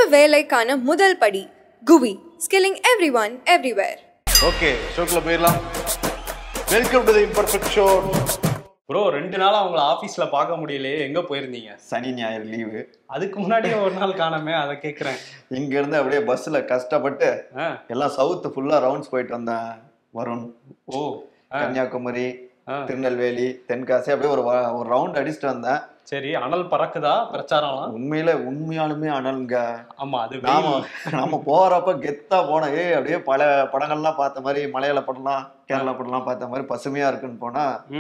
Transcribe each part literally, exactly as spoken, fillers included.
வேலைக்கான முதல் படி குவி, ஸ்கில்லிங் எவ்ரிஒன் எவ்ரிவேர். ஓகே, ஷோக்குள்ள போயிடலாம். Welcome to the imperfect show. Bro, ரெண்டு நாள் அவங்கள ஆஃபீஸில் பார்க்க முடியலையே, எங்கே போயிருந்தீங்க? சனி ஞாயிறு லீவு. அதுக்கு முன்னாடியே ஒரு நாள் காணமே, அதை கேட்குறேன். இங்கேருந்து அப்படியே பஸ்ஸில் கஷ்டப்பட்டு எல்லாம் சவுத்து ஃபுல்லாக ரவுண்ட்ஸ் போயிட்டு வந்தேன். வருண், ஓ கன்னியாகுமரி, திருநெல்வேலி, தென்காசி, அப்படியே ஒரு ஒரு ரவுண்ட் அடிச்சுட்டு வந்தேன். சரி, அனல் பறக்குதா பிரச்சாரம்லாம்? உண்மையில உண்மையாலுமே அனல்ங்க. ஆமா, அது நாம நம்ம போறப்ப கெத்தா போன ஏ அப்படியே பல படங்கள்லாம் பார்த்த மாதிரி, மலையாள படம்லாம் கேரளா படம்லாம் பார்த்த மாதிரி பசுமையா இருக்குன்னு போனா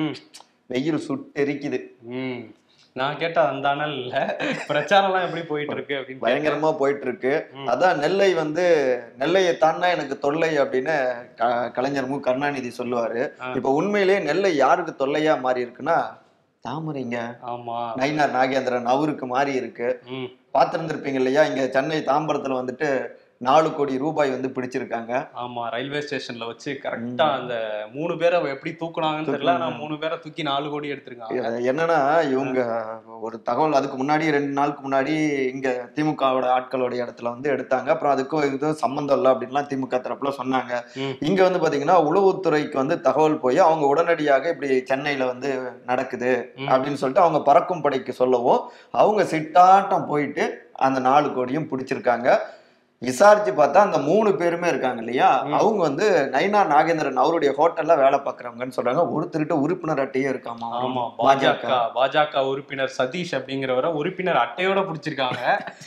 வெயில் சுட்டு எரிக்குது. ம் நான் கேட்ட அந்த அனல் இல்ல, பிரச்சாரம்லாம் எப்படி போயிட்டு இருக்கு அப்படின்னு. பயங்கரமா போயிட்டு இருக்கு. அதான் நெல்லை வந்து நெல்லையை தாண்டா எனக்கு தொல்லை அப்படின்னு கலைஞர் மு கருணாநிதி சொல்லுவாரு. இப்ப உண்மையிலேயே நெல்லை யாருக்கு தொல்லையா மாறி இருக்குன்னா தாமரைங்க. ஆமா, நயினார் நாகேந்திரன் அவருக்கு மாறி இருக்கு. பாத்திருந்திருப்பீங்க இல்லையா, இங்க சென்னை தாம்பரத்துல வந்துட்டு நாலு கோடி ரூபாய் வந்து பிடிச்சிருக்காங்க. ஆமா, ரயில்வே ஸ்டேஷன்ல வச்சு கரெக்டா அந்த மூணு பேரை எப்படி தூக்குனாங்கன்னு தெரியல, நான் மூணு பேரை தூக்கி நாலு கோடி எடுத்திருக்காங்க. என்னன்னா இவங்க ஒரு தகவல் அதுக்கு முன்னாடி ரெண்டு நாளுக்கு முன்னாடி இங்க திமுகவோட ஆட்களோட இடத்துல வந்து எடுத்தாங்க. அப்புறம் அதுக்கும் இதுவும் சம்பந்தம் இல்லை அப்படின்லாம் திமுக தரப்புல சொன்னாங்க. இங்க வந்து பாத்தீங்கன்னா உளவுத்துறைக்கு வந்து தகவல் போய் அவங்க உடனடியாக இப்படி சென்னையில வந்து நடக்குது அப்படின்னு சொல்லிட்டு அவங்க பறக்கும் படைக்கு சொல்லவும் அவங்க சிட்டாட்டம் போயிட்டு அந்த நாலு கோடியும் பிடிச்சிருக்காங்க. விசாரிச்சு பார்த்தா அந்த மூணு பேருமே இருக்காங்க இல்லையா, அவங்க வந்து நயினார் நாகேந்திரன் அவருடைய ஹோட்டல்ல வேலை பாக்குறவங்கன்னு சொல்றாங்க. ஒருத்தருகிட்ட உறுப்பினர் அட்டையே இருக்காமா. ஆமா, பாஜக பாஜக உறுப்பினர் சதீஷ் அப்படிங்கிறவரை உறுப்பினர் அட்டையோட பிடிச்சிருக்காங்க.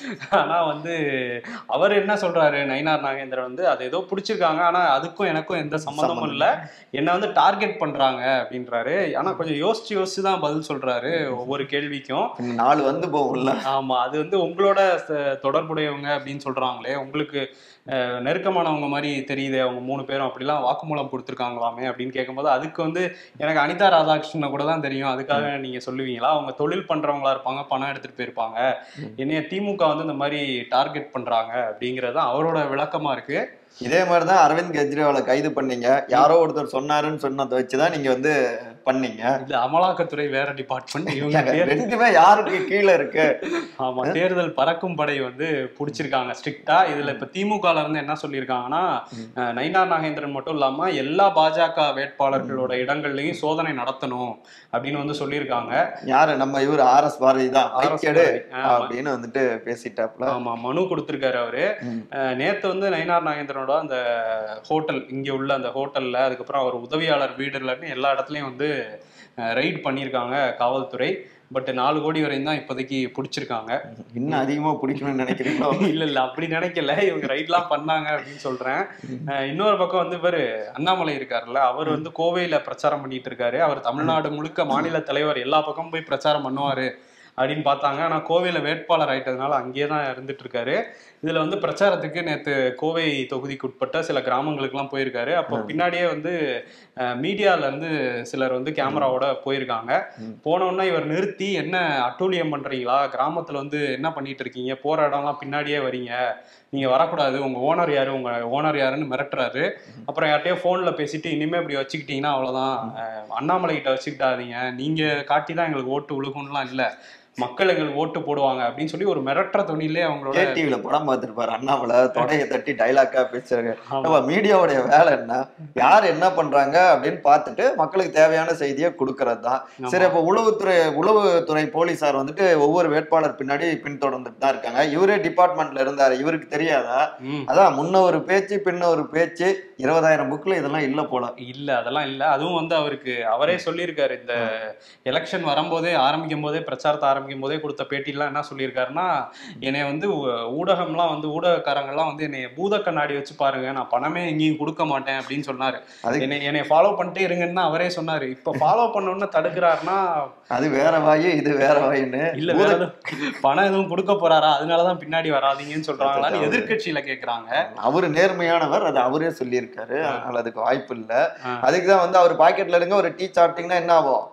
ஆனா வந்து அவர் என்ன சொல்றாரு, நயினார் நாகேந்திரன் வந்து அது ஏதோ பிடிச்சிருக்காங்க, ஆனா அதுக்கும் எனக்கும் எந்த சம்மந்தமும் இல்லை, என்ன வந்து டார்கெட் பண்றாங்க அப்படின்றாரு. ஆனா கொஞ்சம் யோசிச்சு யோசிச்சு தான் பதில் சொல்றாரு ஒவ்வொரு கேள்விக்கும். நாலு வந்து போகும்ல. ஆமா, அது வந்து உங்களோட தொடர்புடையவங்க அப்படின்னு சொல்றாங்களே, உங்களுக்கு நெருக்கமானவங்க மாதிரி தெரியுது அவங்க மூணு பேரும், அப்படிலாம் வாக்குமூலம் கொடுத்துருக்காங்களாமே அப்படின்னு கேட்கும்போது அதுக்கு வந்து எனக்கு அனிதா ராதாகிருஷ்ணனை கூட தான் தெரியும், அதுக்காக நீங்க சொல்லுவீங்களா, அவங்க தொழில் பண்றவங்களா இருப்பாங்க, பணம் எடுத்துட்டு போயிருப்பாங்க, என்னைய திமுக வந்து இந்த மாதிரி டார்கெட் பண்றாங்க அப்படிங்கிறது அவரோட விளக்கமா இருக்கு. இதே மாதிரிதான் அரவிந்த் கெஜ்ரிவாலை கைது பண்ணீங்க, யாரோ ஒருத்தர் சொன்னாருன்னு சொன்னதை வச்சுதான் நீங்க வந்து பண்ணீங்க. இல்ல, அமலாக்கத்துறை வேற டிபார்ட்மெண்ட், இவங்க ரெண்டுமே யாருக்கு கீழே இருக்கு. ஆமா, தேர்தல் பறக்கும் படை வந்து புடிச்சிருக்காங்க ஸ்ட்ரிக்டா. இதுல இப்ப திமுக இருந்து என்ன சொல்லியிருக்காங்கன்னா, நயினார் நாகேந்திரன் மட்டும் இல்லாம எல்லா பாஜக வேட்பாளர்களோட இடங்கள்லயும் சோதனை நடத்தணும் அப்படின்னு வந்து சொல்லியிருக்காங்க. யாரு நம்ம இவர் ஆர் எஸ் பாரதி தான் அப்படின்னு வந்துட்டு பேசிட்டாப்ல. ஆமா, மனு கொடுத்திருக்காரு அவரு. நேத்து வந்து நயினார் நாகேந்திரனோட அந்த ஹோட்டல், இங்க உள்ள அந்த ஹோட்டல்ல, அதுக்கப்புறம் அவர் உதவியாளர் வீடுலன்னு எல்லா இடத்துலயும் வந்து ரைட் பண்ணியிருக்காங்க காவல்துறை. பட் நாலு கோடி வரையும் தான் இப்போதைக்கு பிடிச்சிருக்காங்க. இன்னும் அதிகமா பிடிக்கணும்னு நினைக்கிறீங்களோ? இல்ல இல்ல, அப்படி நினைக்கல, இவங்க ரைட்லாம் பண்ணாங்க அப்படின்னு சொல்றேன். இன்னொரு பக்கம் வந்து இவர் அண்ணாமலை இருக்காருல்ல, அவர் வந்து கோவையில பிரச்சாரம் பண்ணிட்டு இருக்காரு. அவர் தமிழ்நாடு முழுக்க மாநில தலைவர், எல்லா பக்கமும் போய் பிரச்சாரம் பண்ணுவாரு அப்படின்னு பார்த்தாங்க. ஆனால் கோவையில் வேட்பாளர் ஆயிட்டதுனால அங்கேயே தான் இருந்துட்டு இருக்காரு. இதில் வந்து பிரச்சாரத்துக்கு நேற்று கோவை தொகுதிக்கு உட்பட்ட சில கிராமங்களுக்கெல்லாம் போயிருக்காரு. அப்போ பின்னாடியே வந்து மீடியாவிலேருந்து சிலர் வந்து கேமராவோட போயிருக்காங்க. போனோன்னா இவர் நிறுத்தி, என்ன அட்டூழியம் பண்ணுறீங்களா, கிராமத்தில் வந்து என்ன பண்ணிட்டு இருக்கீங்க, போகிற இடம்லாம் பின்னாடியே வரீங்க, நீங்கள் வரக்கூடாது, உங்கள் ஓனர் யாரு, உங்கள் ஓனர் யாருன்னு மிரட்டுறாரு. அப்புறம் யார்ட்டையோ ஃபோனில் பேசிட்டு, இனிமேல் இப்படி வச்சுக்கிட்டீங்கன்னா அவ்வளோதான், அண்ணாமலை கிட்ட வச்சுக்கிட்டாதீங்க, நீங்கள் காட்டி தான் எங்களுக்கு ஓட்டு விழுகும்லாம் இல்லை, மக்கள் எங்களுக்கு ஓட்டு போடுவாங்க அப்படின்னு சொல்லி ஒரு மிரட்டுற துணியிலே அவங்களோட டிவில படம் பார்த்துருப்பாரு அண்ணாமலை, தொடையை தட்டி டைலாக்கா பேசுறாங்க. நம்ம மீடியாவுடைய வேலை என்ன, யார் என்ன பண்றாங்க அப்படின்னு பார்த்துட்டு மக்களுக்கு தேவையான செய்தியை கொடுக்கறது தான். சரி, அப்ப உளவுத்துறை உளவுத்துறை போலீசார் வந்துட்டு ஒவ்வொரு வேட்பாளர் பின்னாடி பின்தொடர்ந்துட்டு தான் இருக்காங்க. இவரே டிபார்ட்மெண்ட்ல இருந்தாரு, இவருக்கு தெரியாதா? அதான் முன்ன ஒரு பேச்சு பின்ன ஒரு பேச்சு, இருபதாயிரம் புக்ல இதெல்லாம் இல்ல போல. இல்ல, அதெல்லாம் இல்ல. அதுவும் வந்து அவருக்கு அவரே சொல்லியிருக்காரு, இந்த எலெக்ஷன் வரும்போதே ஆரம்பிக்கும் போதே பிரச்சாரத்தை ஆரம்பிக்கும் போதே கொடுத்த பேட்டிலாம் என்ன சொல்லியிருக்காருன்னா, என்னை வந்து ஊடகம்லாம் வந்து ஊடகக்காரங்கள்லாம் வந்து என்னை பூத கண்ணாடி வச்சு பாருங்க, நான் பணமே எங்கேயும் கொடுக்க மாட்டேன் அப்படின்னு சொன்னாரு. என்னை என்னை ஃபாலோ பண்ணிட்டே இருங்கன்னு அவரே சொன்னாரு. இப்ப ஃபாலோ பண்ணணும்னு தடுக்கிறாருன்னா அது வேற வாயு, இது வேற வாயுன்னு. இல்ல, வேற பணம் எதுவும் கொடுக்க போறாரா, அதனாலதான் பின்னாடி வராதீங்கன்னு சொல்றாங்களான்னு எதிர்கட்சியில கேக்குறாங்க. அவரு நேர்மையானவர், அது அவரே சொல்லியிருக்காரு, அதனால அதுக்கு வாய்ப்பு இல்லை. அதுக்குதான் வந்து அவர் பாக்கெட்ல இருங்க ஒரு டீ சாப்பிட்டீங்கன்னா என்ன ஆகும்,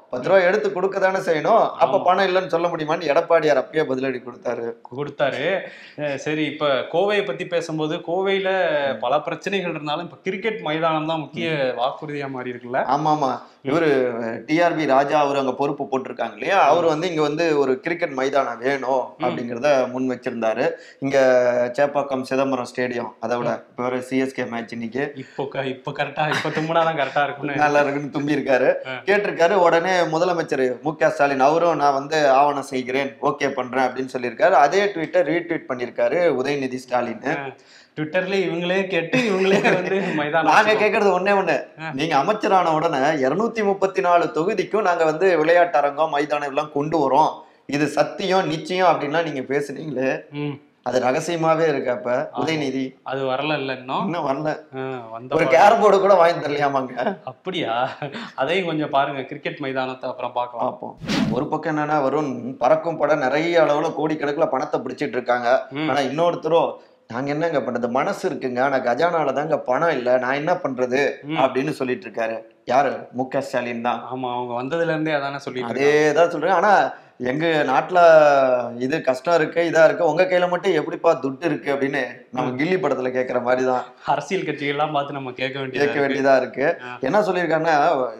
பத்து ரூபாய் எடுத்து கொடுக்க தானே செய்யணும், அப்ப பணம் இல்லைன்னு சொல்ல முடியுமான்னு எடப்பாடியார் அப்பயே பதிலடி கொடுத்தாரு கொடுத்தாரு சரி, இப்ப கோவையை பத்தி பேசும்போது கோவையில பல பிரச்சனைகள் இருந்தாலும் இப்ப கிரிக்கெட் மைதானம் தான் முக்கிய வாக்குறுதியா மாறி இருக்குல்ல. ஆமா ஆமா, இவரு டிஆர்பி ராஜா அவரு அங்க பொறுப்பு போட்டிருக்காங்க இல்லையா, அவர் வந்து இங்க வந்து ஒரு கிரிக்கெட் மைதானம் வேணும் அப்படிங்கிறத முன் வச்சிருந்தாரு. இங்க சேப்பாக்கம் சிதம்பரம் ஸ்டேடியம், அதை விட இப்ப சிஎஸ்கே மேட்ச் இன்னைக்கு இப்போ இப்போ கரெக்டா இப்ப தும்பினாதான் கரெக்டா இருக்கும் நல்லா இருக்குன்னு தும்பி இருக்காரு, கேட்டிருக்காரு. உடனே முதலமைச்சர் மு க ஸ்டாலின் அவரும் நான் வந்து ஆவணம் செய்கிறேன், ஓகே பண்றேன் அப்படின்னு சொல்லியிருக்காரு. அதே ட்வீட்டை ரீட்வீட் பண்ணியிருக்காரு உதயநிதி ஸ்டாலின். ட்விட்டர்ல இவங்களே கேட்டு இவங்களே வந்து மைதானம். நாங்க கேட்கறது ஒன்னே ஒண்ணு, நீங்க அமைச்சரான உடனே இருநூத்தி முப்பத்தி நாலு தொகுதிக்கும் நாங்க வந்து விளையாட்டு அரங்கம் மைதானம் எல்லாம் கொண்டு வரோம், இது சத்தியம் நிச்சயம் அப்படின்லாம் நீங்க பேசுனீங்களே, அது ரகசியமாவே இருக்கு. அப்ப உதயநிதி அது வரல இல்ல, இன்னும் இன்னும் வரல. ஒரு கேரம் போர்டு கூட வாங்கி தரலையாமாங்க. அப்படியா? அதையும் கொஞ்சம் பாருங்க, கிரிக்கெட் மைதானத்தை அப்புறம் பார்க்கலாம். பார்ப்போம். ஒரு பக்கம் என்னன்னா, வருண் பறக்கும் படம் நிறைய அளவுல கோடிக்கணக்குல பணத்தை பிடிச்சிட்டு இருக்காங்க. ஆனா இன்னொருத்தரோ நாங்க என்னங்க பண்றது, மனசு இருக்குங்க ஆனா கஜானால தாங்க பணம் இல்ல, நான் என்ன பண்றது அப்படின்னு சொல்லிட்டு இருக்காரு. யாரு? மு க ஸ்டாலின் தான். ஆமா, அவங்க வந்ததுல இருந்தே அதானே சொல்லிட்டு அதேதான் சொல்றேன். ஆனா எங்க நாட்டுல இது கஷ்டம் இருக்கு, இதா இருக்கு, உங்க கையில மட்டும் எப்படிப்பா துட்டு இருக்கு அப்படின்னு நம்ம கில்லி படத்துல கேட்கற மாதிரிதான் அரசியல் கட்சிகள் எல்லாம் பார்த்து நம்ம கேட்க வேண்டிய கேட்க வேண்டியதா இருக்கு. என்ன சொல்லியிருக்காங்கன்னா,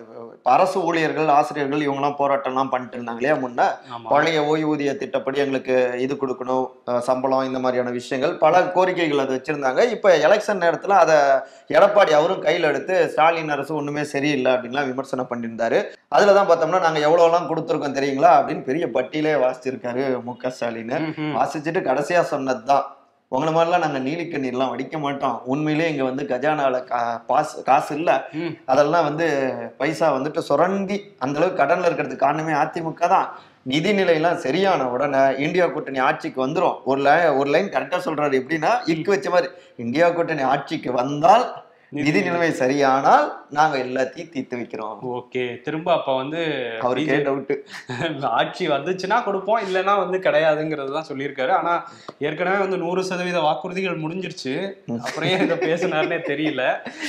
அரசு ஊழியர்கள் ஆசிரியர்கள் இவங்க எல்லாம் போராட்டம் எல்லாம் பண்ணிட்டு இருந்தாங்க இல்லையா முன்ன, பழைய ஓய்வூதிய திட்டப்படி எங்களுக்கு இது கொடுக்கணும், சம்பளம், இந்த மாதிரியான விஷயங்கள் பல கோரிக்கைகள் அதை வச்சிருந்தாங்க. இப்ப எலெக்ஷன் நேரத்துல அதை எடப்பாடி அவரும் கையில எடுத்து ஸ்டாலின் அரசு ஒண்ணுமே சரியில்லை அப்படின்லாம் விமர்சனம் பண்ணியிருந்தாரு. அதுலதான் பார்த்தோம்னா நாங்க எவ்வளவு எல்லாம் கொடுத்துருக்கோம் தெரியுங்களா அப்படின்னு பெரிய பட்டியலே வாசிச்சிருக்காரு மு க ஸ்டாலின். வாசிச்சுட்டு கடைசியா சொன்னதுதான், உங்களை மாதிரிலாம் நாங்க நீலிக்க நீர்லாம் வடிக்க மாட்டோம், உண்மையிலே இங்க வந்து கஜானால கா பாசு காசு இல்ல, அதெல்லாம் வந்து பைசா வந்துட்டு சுரண்டி அந்த அளவுக்கு கடன்ல இருக்கிறதுக்கு காரணமே அதிமுக தான். நிதிநிலையெல்லாம் சரியான உடனே இந்தியா கூட்டணி ஆட்சிக்கு வந்துரும். ஒரு லைன் ஒரு லைன் கரெக்டா சொல்றாரு, எப்படின்னா இக்கு வச்ச மாதிரி, இந்தியா கூட்டணி ஆட்சிக்கு வந்தால் நிதி நிலைமை சரியானால் நாங்க எல்லாத்தையும் தீர்த்து வைக்கிறோம். ஓகே, திரும்ப அப்ப வந்து அவருக்கே டவுட், ஆட்சி வந்துச்சுன்னா கொடுப்போம், இல்லைன்னா வந்து கிடையாதுங்கிறது தான் சொல்லியிருக்காரு. ஆனா ஏற்கனவே வந்து நூறு சதவீத வாக்குறுதிகள் முடிஞ்சிருச்சு, அப்புறம் ஏன் இதை பேசினாருன்னே தெரியல.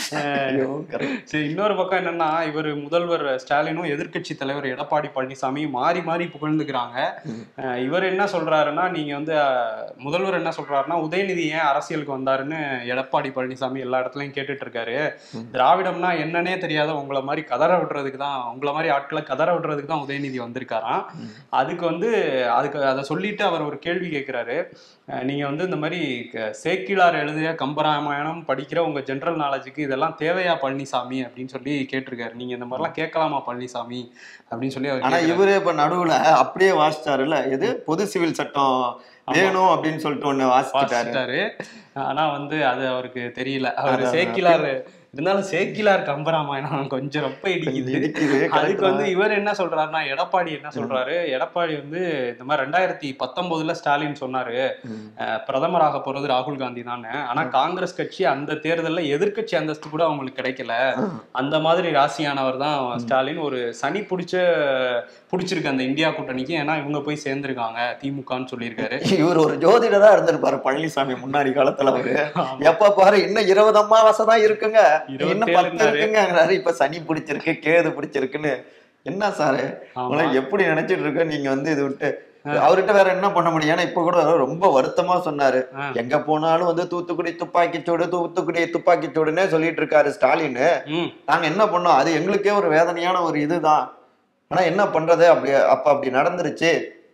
சரி, இன்னொரு பக்கம் என்னன்னா, இவர் முதல்வர் ஸ்டாலினும் எதிர்கட்சி தலைவர் எடப்பாடி பழனிசாமி மாறி மாறி புகழ்ந்துக்கிறாங்க. இவர் என்ன சொல்றாருன்னா, நீங்க வந்து முதல்வர் என்ன சொல்றாருன்னா, உதயநிதி ஏன் அரசியலுக்கு வந்தாருன்னு எடப்பாடி பழனிசாமி எல்லா இடத்துலயும் கேட்டுட்டு இருக்காரு. திராவிடம்னா என்னன்னே தெரியாத உங்களை மாதிரி கதற விடுறதுக்கு தான், உங்களை மாதிரி ஆட்களை கதற விடுறதுக்கு தான் உதயநிதி வந்திருக்காராம். அதுக்கு வந்து அதுக்கு அதை சொல்லிட்டு அவர் ஒரு கேள்வி கேட்கிறாரு, நீங்க வந்து இந்த மாதிரி சேக்கிழார் எழுதிய கம்பராமாயணம் படிக்கிற உங்க ஜெனரல் நாலேஜுக்கு இதெல்லாம் தேவையா பழனிசாமி அப்படின்னு சொல்லி கேட்டிருக்காரு. நீங்க இந்த மாதிரிலாம் கேட்கலாமா பழனிசாமி அப்படின்னு சொல்லி அவர். ஆனா இவரே இப்ப நடுவுல அப்படியே வாசிச்சாருல்ல, எது பொது சிவில் சட்டம் வேணும் அப்படின்னு சொல்லிட்டு ஒண்ணு வாசிச்சுட்டாரு. ஆனா வந்து அது அவருக்கு தெரியல. அவர் சேக்கிலார் இருந்தாலும் சேக்கிலார் கம்பராமாயணம் கொஞ்சம் ரொம்ப இடிக்குது. அதுக்கு வந்து இவர் என்ன சொல்றாருன்னா, எடப்பாடி என்ன சொல்றாரு, எடப்பாடி வந்து இந்த மாதிரி ரெண்டாயிரத்தி பத்தொன்பதுல ஸ்டாலின் சொன்னாரு பிரதமராக போறது ராகுல் காந்தி தானே, ஆனா காங்கிரஸ் கட்சி அந்த தேர்தல்ல எதிர்கட்சி அந்தஸ்து கூட அவங்களுக்கு கிடைக்கல, அந்த மாதிரி ராசியானவர் தான் ஸ்டாலின், ஒரு சனி பிடிச்ச பிடிச்சிருக்கு அந்த இந்தியா கூட்டணிக்கு, ஏன்னா இவங்க போய் சேர்ந்திருக்காங்க திமுகன்னு சொல்லியிருக்காரு. இவர் ஒரு ஜோதிடரா இருந்திருப்பாரு பழனிசாமி முன்னாடி காலத்துல. அவரு எப்ப பாரு இன்னும் இருபது அம்மாவாசை தான் இருக்குங்க, இன்னும் பத்து இருக்குங்கிறாரு. இப்ப சனி பிடிச்சிருக்கு, கேது பிடிச்சிருக்குன்னு. என்ன சாரு எப்படி நினைச்சிட்டு இருக்க நீங்க வந்து இது விட்டு அவர்கிட்ட வேற என்ன பண்ண முடியும்? ஏன்னா இப்ப கூட ரொம்ப வருத்தமா சொன்னாரு, எங்க போனாலும் வந்து தூத்துக்குடி துப்பாக்கிச்சூடு தூத்துக்குடி துப்பாக்கிச்சூடுன்னே சொல்லிட்டு இருக்காரு ஸ்டாலின். நாங்க என்ன பண்ணோம், அது எங்களுக்கே ஒரு வேதனையான ஒரு இதுதான். ஆனா என்ன பண்றது, அப்படி அப்ப அப்படி நடந்துருச்சு.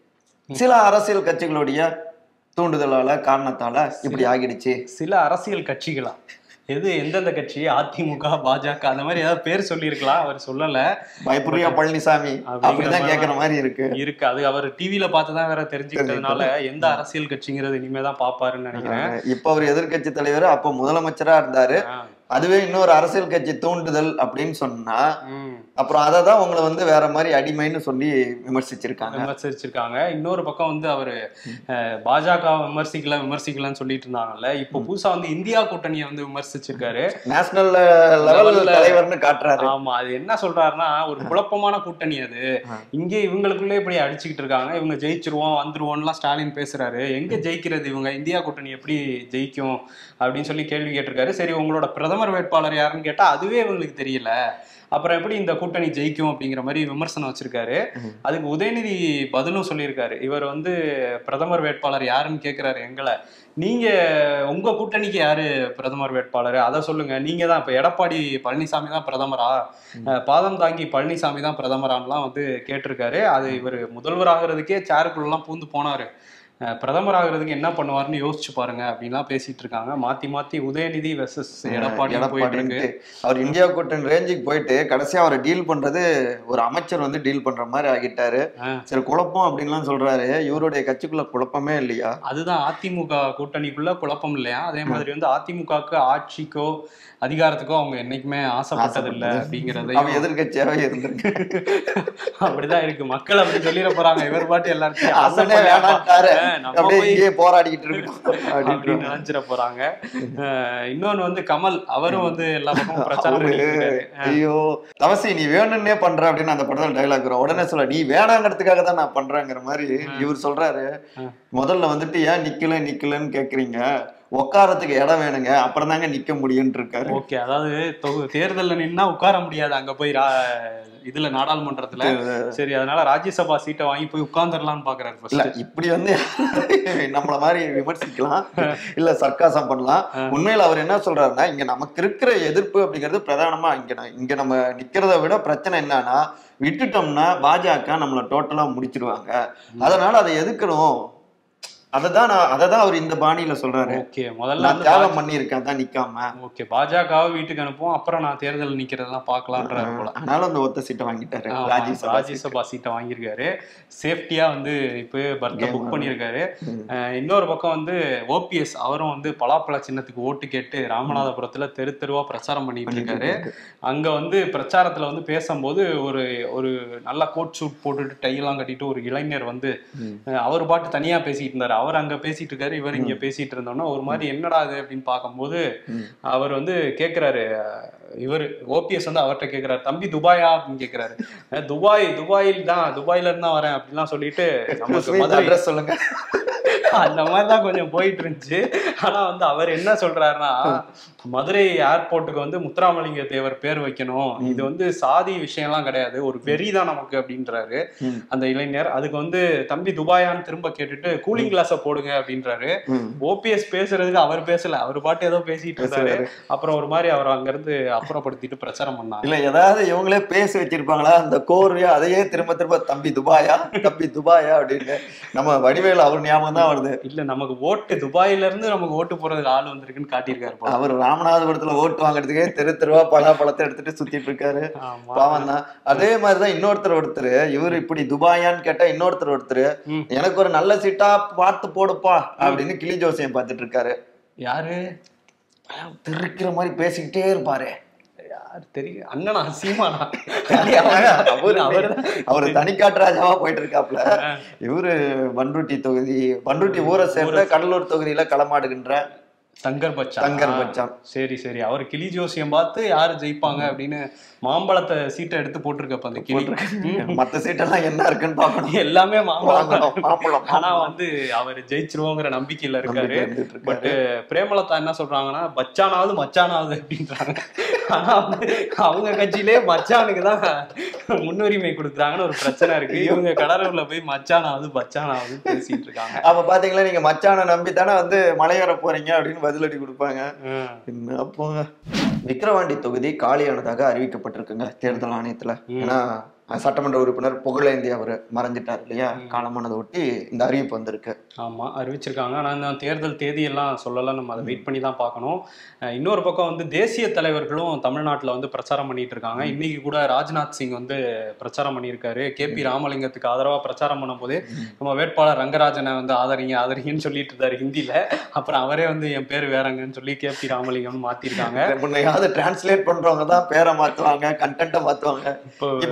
சில அரசியல் கட்சிகளுடைய தூண்டுதலால காரணத்தால இப்படி ஆகிடுச்சு. சில அரசியல் கட்சிகளா? எது, எந்தெந்த கட்சி? அதிமுக, பாஜக அந்த மாதிரி ஏதாவது பேர் சொல்லி இருக்கலாம், அவர் சொல்லல. பயப்புரியா பழனிசாமி அப்படிதான் கேக்குற மாதிரி இருக்கு இருக்கு அது அவர் டிவில பார்த்துதான் வேற தெரிஞ்சுக்கிட்டதுனால எந்த அரசியல் கட்சிங்கிறது இனிமேதான் பாப்பாருன்னு நினைக்கிறேன். இப்ப அவர் எதிர்கட்சி தலைவர், அப்ப முதலமைச்சரா இருந்தாரு. அதுவே இன்னொரு அரசியல் கட்சி தூண்டுதல் அப்படின்னு சொன்னா அப்புறம் அததான் உங்களை வந்து வேற மாதிரி அடிமைன்னு சொல்லி விமர்சிச்சிருக்காங்க விமர்சிச்சிருக்காங்க இன்னொரு பக்கம் வந்து அவரு பாஜக விமர்சிக்கல விமர்சிக்கலன்னு சொல்லிட்டு இருந்தாங்கல்ல, இப்போ புதுசா வந்து இந்தியா கூட்டணியை வந்து விமர்சிச்சிருக்காரு. நேஷனல் லெவல் தலைவர்னு காட்டுறாரு. ஆமா, அது என்ன சொல்றாருன்னா, ஒரு குழப்பமான கூட்டணி அது, இங்கே இவங்களுக்குள்ளே இப்படி அடிச்சுக்கிட்டு இருக்காங்க, இவங்க ஜெயிச்சிருவோம் வந்துருவோம்லாம் ஸ்டாலின் பேசுறாரு. எங்க ஜெயிக்கிறது இவங்க, இந்தியா கூட்டணி எப்படி ஜெயிக்கும் அப்படின்னு சொல்லி கேள்வி கேட்டிருக்காரு. சரி, உங்களோட பிரதமர் வேட்பாளர் யாருன்னு கேட்டா அதுவே இவங்களுக்கு தெரியல, அப்புறம் எப்படி இந்த கூட்டணி ஜெயிக்கும் அப்படிங்கிற மாதிரி விமர்சனம் வச்சிருக்காரு. அதுக்கு உதயநிதி பதிலும் சொல்லியிருக்காரு. இவர் வந்து பிரதமர் வேட்பாளர் யாருன்னு கேட்கிறாரு எங்களை. நீங்க உங்க கூட்டணிக்கு யாரு பிரதமர் வேட்பாளர் அதை சொல்லுங்க, நீங்க தான் இப்ப எடப்பாடி பழனிசாமி தான் பிரதமரா, பாதம் தாங்கி பழனிசாமி தான் பிரதமரான்லாம் வந்து கேட்டிருக்காரு. அது இவர் முதல்வர் ஆகிறதுக்கே சேருக்குள்ள எல்லாம் பூந்து போனாரு. பிரதமர் ஆகிறதுக்கு என்ன பண்ணுவாருன்னு யோசிச்சு பாருங்க அப்படின்லாம் பேசிட்டு இருக்காங்க. மாத்தி மாத்தி உதயநிதி வெர்சஸ் எடப்பாடி போயிட்டு இருக்கு. அவர் இந்தியா கூட்டணி ரேஞ்சுக்கு போயிட்டு கடைசியா அவரை டீல் பண்றது ஒரு அமைச்சர் வந்து டீல் பண்ற மாதிரி ஆகிட்டாரு. சரி குழப்பம் அப்படின்லாம் சொல்றாரு. இவருடைய கட்சிக்குள்ள குழப்பமே இல்லையா? அதுதான் அதிமுக கூட்டணிக்குள்ள குழப்பம் இல்லையா? அதே மாதிரி வந்து அதிமுகவுக்கு ஆட்சிக்கோ அதிகாரத்துக்கோ அவங்க என்னைக்குமே ஆசைப்பட்டது இல்லை அப்படிங்கறது எதிர்கட்சியாவே இருந்திருக்கு. அப்படிதான் இருக்கு. மக்கள் அப்படி சொல்லிட போறாங்க. இவர் பாட்டு எல்லாருக்கும் போராடிக்கிட்டு இருக்கு அப்படின்னு நினைச்சிட போறாங்க. இன்னொன்னு வந்து கமல், அவரும் வந்து எல்லா பக்கமும் பிரச்சாரம் பண்ணிட்டு. ஐயோ தவசி நீ வேணும்னே பண்ற அப்படின்னு அந்த படத்துல டைலாக் வரும். உடனே சொல்ல நீ வேணாங்கிறதுக்காக தான் நான் பண்றேங்கிற மாதிரி இவர் சொல்றாரு. முதல்ல வந்துட்டு ஏன் நிக்கல நிக்கலன்னு கேக்குறீங்க, உட்காரத்துக்கு இடம் வேணுங்க, அப்புறம் தாங்க நிக்க முடியும்னு இருக்காரு. ஓகே, அதாவது தேர்தல்ல நின்னா உட்கார முடியாது அங்க போய் இதுல நாடாளுமன்றத்துல. சரி, அதனால ராஜ்யசபா சீட்டை வாங்கி போய் உட்கார்ந்துடலாம்னு பாக்குறாரு. இல்ல இப்படி வந்து நம்மள மாதிரி விமர்சிக்கலாம், இல்ல சர்க்காசம் பண்ணலாம். உண்மையில அவர் என்ன சொல்றாருன்னா, இங்க நமக்கு இருக்கிற எதிர்ப்பு அப்படிங்கிறது பிரதானமா இங்க இங்க நம்ம நிக்கிறத விட பிரச்சனை என்னன்னா, விட்டுட்டோம்னா பாஜக நம்மளை டோட்டலா முடிச்சிருவாங்க, அதனால அதை எதிர்க்கணும். அததான் அததான் அவர் இந்த பாணியில சொல்றாரு. ஓகே, முதல்ல தியாகம் பண்ணிருக்கேன் தான் நிக்காம. ஓகே, பாஜகவை வீட்டுக்கு அனுப்புவோம், அப்புறம் நான் தேர்தல் நிக்கிறதெல்லாம் பாக்கலாம்ன்றாரு போல. அதனால அந்த ஒத்த சீட்டை வாங்கிட்டாரு, ராஜ்யசபா சீட்டை வாங்கியிருக்காரு. சேஃப்டியா வந்து இப்போ பர்த்தை புக் பண்ணியிருக்காரு. இன்னொரு பக்கம் வந்து ஓபிஎஸ் அவரும் வந்து பலாப்பழ சின்னத்துக்கு ஓட்டு கேட்டு ராமநாதபுரத்துல தெரு தெருவா பிரச்சாரம் பண்ணிட்டு இருக்காரு. அங்க வந்து பிரச்சாரத்துல வந்து பேசும்போது ஒரு ஒரு நல்ல கோட் ஷூட் போட்டுட்டு டையெல்லாம் கட்டிட்டு ஒரு இளைஞர் வந்து அவர் பாட்டு தனியா பேசிட்டு இருந்தாரு. அவர் அங்க பேசிட்டு இருக்காரு, இவர் இங்க பேசிட்டு இருந்தோம்னா ஒரு மாதிரி என்னடா அது அப்படின்னு பார்க்கும்போது அவர் வந்து கேட்கிறாரு, இவர் ஓபிஎஸ் வந்து அவர்கிட்ட கேட்கிறாரு, தம்பி துபாயா அப்படின்னு கேட்கிறாரு. துபாய் துபாயில் தான், துபாயில இருந்து தான் வரேன் அப்படின்லாம் சொல்லிட்டு நமக்கு மதுரை சொல்லுங்க அந்த மாதிரிதான் கொஞ்சம் போயிட்டு இருந்துச்சு. ஆனா வந்து அவர் என்ன சொல்றாருன்னா, மதுரை ஏர்போர்ட்டுக்கு வந்து முத்துராமலிங்க தேவர் பேர் வைக்கணும், இது வந்து சாதி விஷயம்லாம் கிடையாது, ஒரு வெறி தான் நமக்கு அப்படின்றாரு அந்த இளைஞர். அதுக்கு வந்து தம்பி துபாயான்னு திரும்ப கேட்டுட்டு கூலிங் கிளாஸ போடுங்க அப்படின்றாரு. ஓபிஎஸ் பேசுறதுக்கு அவர் பேசல, அவர் பாட்டு ஏதோ பேசிட்டு இருந்தாரு. அப்புறம் ஒரு மாதிரி அவர் அங்க இருந்து அப்புறப்படுத்திட்டு பிரச்சாரம் பண்ணாங்க. இல்ல ஏதாவது இவங்களே பேசி வச்சிருப்பாங்களா அந்த கோர்வையா, அதையே திரும்ப திரும்ப தம்பி துபாயா தம்பி துபாயா அப்படின்னு நம்ம வடிவேலு அவர் ஞாபகம் தான் வருது. இல்ல நமக்கு ஓட்டு துபாயில இருந்து நமக்கு ஓட்டு போறதுக்கு ஆள் வந்திருக்குன்னு காட்டியிருக்காரு. அவர் ராமநாதபுரத்துல ஓட்டு வாங்குறதுக்கே தெரு தெருவா பலாப்பழத்தை எடுத்துட்டு சுத்திட்டு இருக்காரு. பாவம் தான். அதே மாதிரிதான் இன்னொருத்தர் ஒருத்தர், இவரு இப்படி துபாயான்னு கேட்டா இன்னொருத்தர் ஒருத்தர் எனக்கு ஒரு நல்ல சீட்டா பார்த்து போடுப்பா அப்படின்னு கிளி ஜோசியம் பார்த்துட்டு இருக்காரு. யாரு? தெரிக்கிற மாதிரி பேசிக்கிட்டே இருப்பாரு. தெரியும் அண்ணனா சீமானா? அவரு தனிக்காட்டுராஜாவா போயிட்டு இருக்காப்ல. இவரு பண்ருட்டி தொகுதி, பண்ருட்டி ஊரை சேர்ந்த கடலூர் தொகுதியில களமாடுகின்ற தங்கர் பச்சான். தங்கர் பச்சான். சரி சரி, அவர் கிளி ஜோசியம் பார்த்து யாரு ஜெயிப்பாங்க அப்படின்னு மாம்பழத்தை சீட்டை எடுத்து போட்டிருக்கப்ப அந்த கிளி. மத்த சீட்டெல்லாம் என்ன இருக்குன்னு பாக்கணும், எல்லாமே மாம்பழம் மாம்பழம். ஆனா வந்து அவர் ஜெயிச்சிருவோங்கிற நம்பிக்கையில இருக்காரு. பட் பிரேமலதா என்ன சொல்றாங்கன்னா, பச்சானாவது மச்சானாவது அப்படின்றாங்க. ஆனா வந்து அவங்க கட்சியிலே மச்சானுக்கு தான் முன்னுரிமை கொடுக்குறாங்கன்னு ஒரு பிரச்சனை இருக்கு. இவங்க கடலூர்ல போய் மச்சானாவது பச்சானாவது பேசிட்டு இருக்காங்க. அப்ப பாத்தீங்களா, நீங்க மச்சானை நம்பி தானே வந்து மலையேற போறீங்க அப்படின்னு பதிலடி கொடுப்பாங்க. என்ன போங்க. விக்கிரவாண்டி தொகுதி காலியானதாக அறிவிக்கப்பட்டிருக்குங்க தேர்தல் ஆணையத்துல. ஏன்னா சட்டமன்ற உறுப்பினர் புகழேந்தி அவர் மறைஞ்சிட்டார் இல்லையா, காலமானதை ஒட்டி இந்த அறிவிப்பு வந்திருக்கு. ஆமா, அறிவிச்சிருக்காங்க. ஆனா இந்த தேர்தல் தேதி எல்லாம் சொல்லலாம், நம்ம அதை வெயிட் பண்ணி தான் பார்க்கணும். இன்னொரு பக்கம் வந்து தேசிய தலைவர்களும் தமிழ்நாட்டில் வந்து பிரச்சாரம் பண்ணிட்டு இருக்காங்க. இன்னைக்கு கூட ராஜ்நாத் சிங் வந்து பிரச்சாரம் பண்ணியிருக்காரு. கே பி ராமலிங்கத்துக்கு ஆதரவா பிரச்சாரம் பண்ணும் போது நம்ம வேட்பாளர் ரங்கராஜனை வந்து ஆதரிங்க ஆதரிங்கன்னு சொல்லிட்டு இருந்தாரு ஹிந்தியில. அப்புறம் அவரே வந்து என் பேர் வேறங்கன்னு சொல்லி கே பி ராமலிங்கம் மாத்திருக்காங்க. டிரான்ஸ்லேட் பண்றவங்க தான் பேரை மாத்துவாங்க, கண்டென்ட்டை மாத்துவாங்க. இப்ப சொல்றவங்க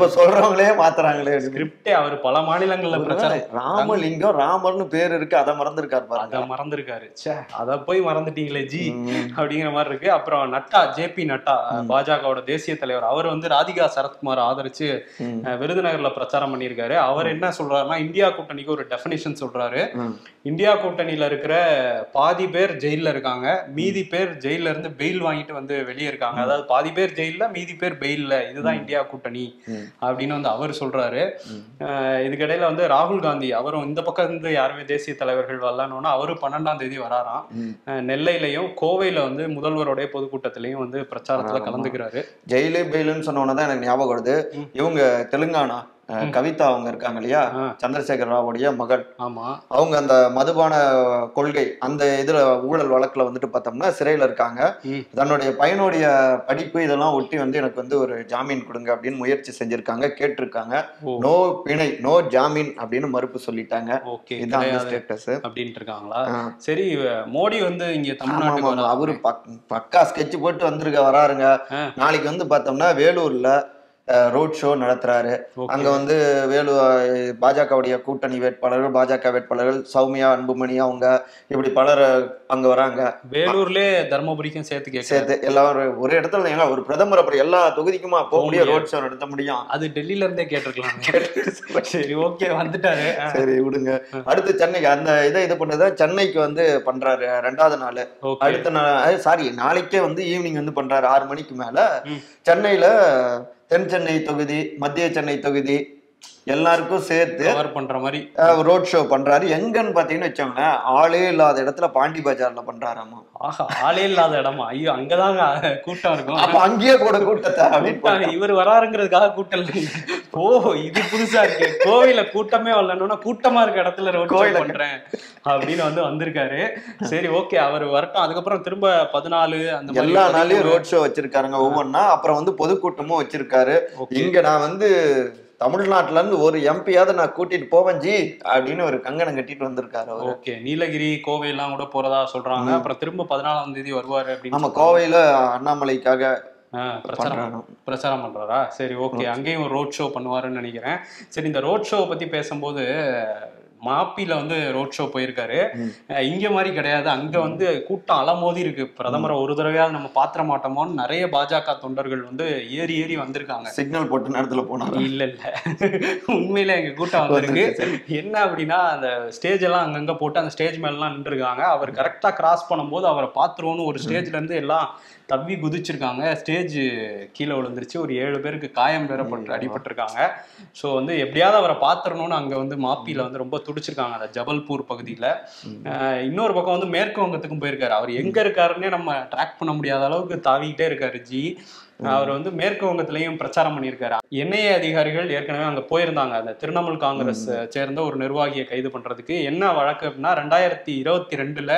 சொன்னவங்களே மாத்துறாங்களே. ஸ்கிரிப்டே அவர் பல மாநிலங்கள்ல பிரச்சாரம். ராமலிங்கம் ராமர்னு பேர் இருக்கு, அதை மறந்துருக்காரு பாருங்க. அதை மறந்துருக்காரு. சே, அதை போய் மறந்துட்டீங்களே ஜி அப்படிங்கிற மாதிரி இருக்கு. அப்புறம் நட்டா, ஜே பி நட்டா, பாஜகவோட தேசிய தலைவர், அவர் வந்து ராதிகா சரத்குமார் ஆதரிச்சு விருதுநகர்ல பிரச்சாரம் பண்ணியிருக்காரு. அவர் என்ன சொல்றாருன்னா, இந்தியா கூட்டணிக்கு ஒரு டெஃபினிஷன் சொல்றாரு. இந்தியா கூட்டணியில இருக்கிற பாதி பேர் ஜெயில இருக்காங்க, மீதி பேர் ஜெயில இருந்து பெயில் வாங்கிட்டு வந்து வெளியே இருக்காங்க. அதாவது பாதி பேர் ஜெயில, மீதி பேர் பெயில்ல. இதுதான் இந்தியா கூட்டணி அப்படின்னு வந்து அவர் சொல்றாரு. இதுக்கிடையில வந்து ராகுல் காந்தி அவரும் இந்த பக்கம் இருந்து யாருமே தேசிய தலைவர்கள் வரலான்னு அவரும் பன்னெண்டாம் தேதி வராராம். நெல்லையிலையும் கோவையில வந்து முதல்வருடைய பொதுக்கூட்டத்திலையும் வந்து பிரச்சாரத்துல கலந்துக்கிறாரு. ஜெயிலு பெயிலுன்னு சொன்னோன்னதான் எனக்கு ஞாபகம் வருது. இவங்க தெலுங்கானா கவிதா அவங்க இருக்காங்க இல்லையா, சந்திரசேகர் ராவுடைய மகள். ஆமா, அவங்க அந்த மதுபான கொள்கை அந்த இதுல ஊழல் வழக்குல வந்துட்டு பார்த்தோம்னா சிறையில இருக்காங்க. தன்னுடைய பையனுடைய படிப்பு இதெல்லாம் ஒட்டி வந்து எனக்கு வந்து ஒரு ஜாமீன் கொடுங்க அப்படின்னு முயற்சி செஞ்சிருக்காங்க, கேட்டிருக்காங்க. நோ பிணை, நோ ஜாமீன் அப்படின்னு மறுப்பு சொல்லிட்டாங்க. அப்படின்ட்டு இருக்காங்களா? சரி, மோடி வந்து இங்க தமிழ்நாட்டுக்கு அவரு பக்கா ஸ்கெட்ச் போட்டு வந்திருக்க வராருங்க. நாளைக்கு வந்து பார்த்தோம்னா வேலூர்ல ரோட் ஷோ நடத்துறாரு. அங்க வந்து வேலு பாஜகவுடைய கூட்டணி வேட்பாளர்கள், பாஜக வேட்பாளர்கள் சௌமியா, அன்புமணி, அவங்க இப்படி பலர் அங்க வராங்க. வேலூர்லயே தர்மபுரிக்கும் சேர்த்து சேர்த்து எல்லாரும் ஒரு இடத்துல ஏங்க ஒரு பிரதமர் அப்புறம் எல்லா தொகுதிக்குமா போக முடியும், ரோட் ஷோ நடத்த முடியும்? அது டெல்லியில இருந்தே கேட்டிருக்கலாம். சரி, ஓகே, வந்துட்டாரு. சரி விடுங்க. அடுத்து சென்னைக்கு அந்த இதை இது பண்ணதை சென்னைக்கு வந்து பண்றாரு ரெண்டாவது நாள். அடுத்த நாள் சாரி நாளைக்கே வந்து ஈவினிங் வந்து பண்றாரு ஆறு மணிக்கு மேல. சென்னையில தென் சென்னை தொகுதி, மத்திய சென்னை தொகுதி எல்லாருக்கும் சேர்த்து கவர் பண்ற மாதிரி ரோட் ஷோ பண்றாரு. எங்கன்னு பாத்தீங்கன்னு வச்சோங்களேன், ஆளே இல்லாத இடத்துல பாண்டி பஜார்ல பண்றாராமா. ஆஹா, ஆளே இல்லாத இடமா? ஐயோ, அங்கதாங்க கூட்டம் இருக்கும். அப்ப அங்கேயே கூட கூட்டத்தை இவர் வராருங்கிறதுக்காக கூட்டம் இல்லை. ஓ, இது புதுசா இருக்கு. கோவில கூட்டமே வரலன்னா கூட்டமா இருக்க இடத்துல ரோட் ஷோ பண்றேன் அப்படின்னு வந்து வந்திருக்காரு. சரி, ஓகே, அவர் வரட்டும். அதுக்கப்புறம் திரும்ப பதினாலு அந்த எல்லா நாளையும் ரோட் ஷோ வச்சிருக்காருங்க ஒவ்வொன்னா. அப்புறம் வந்து பொதுக்கூட்டமும் வச்சிருக்காரு. இங்க நான் வந்து தமிழ்நாட்டுல இருந்து ஒரு எம்பியாவது நான் கூட்டிட்டு போவேன் ஜி அப்படின்னு ஒரு கங்கணம் கட்டிட்டு வந்திருக்காரு. ஓகே, நீலகிரி, கோவை எல்லாம் கூட போறதா சொல்றாங்க. அப்புறம் திரும்ப பதினாலாம் தேதி வருவாரு அப்படின்னு. ஆமா, கோவையில அண்ணாமலைக்காக பிரச்சாரம் பிரச்சாரம் பண்றாரா? சரி, ஓகே, அங்கேயும் ரோட் ஷோ பண்ணுவாருன்னு நினைக்கிறேன். சரி, இந்த ரோட் ஷோ பத்தி பேசும்போது மாப்பில வந்து ரோட் ஷோ போயிருக்காரு. இங்க மாதிரி கிடையாது. அங்க வந்து கூட்டம் அலமோதி இருக்கு. பிரதமரை ஒரு தடவையாவது நம்ம பாத்திர மாட்டோமோன்னு நிறைய பாஜக தொண்டர்கள் வந்து ஏறி ஏறி வந்திருக்காங்க. சிக்னல் போட்டு நேரத்துல போனாங்க. இல்ல இல்ல, உண்மையில எங்க கூட்டம் வந்திருக்கு. என்ன அப்படின்னா, அந்த ஸ்டேஜ் எல்லாம் அங்கங்க போட்டு அந்த ஸ்டேஜ் மேல எல்லாம் நின்று இருக்காங்க. அவர் கரெக்டா கிராஸ் பண்ணும்போது அவரை பாத்துருவோன்னு ஒரு ஸ்டேஜ்ல இருந்து எல்லாம் தவ்வி குதிச்சிருக்காங்க. ஸ்டேஜ் கீழே விழுந்துருச்சு. ஒரு ஏழு பேருக்கு காயம் வேறப்பட்டு அடிபட்டிருக்காங்க. ஸோ வந்து எப்படியாவது அவரை பாத்துறணும்னு அங்க வந்து மாப்பில வந்து ரொம்ப துடிச்சிருக்காங்க, அந்த ஜபல்பூர் பகுதியில. இன்னொரு பக்கம் வந்து மேற்கு வங்கத்துக்கும் போயிருக்காரு. அவர் எங்க இருக்காருன்னே நம்ம ட்ராக் பண்ண முடியாத அளவுக்கு தாவிக்கிட்டே இருக்காரு ஜி. அவர் வந்து மேற்கு வங்கத்திலையும் பிரச்சாரம் பண்ணியிருக்காரு. என்ஐஏ அதிகாரிகள் ஏற்கனவே அங்க போயிருந்தாங்க, அந்த திரிணாமுல் காங்கிரஸ் சேர்ந்த ஒரு நிர்வாகியை கைது பண்றதுக்கு. என்ன வழக்கு அப்படின்னா, ரெண்டாயிரத்தி இருபத்தி ரெண்டுல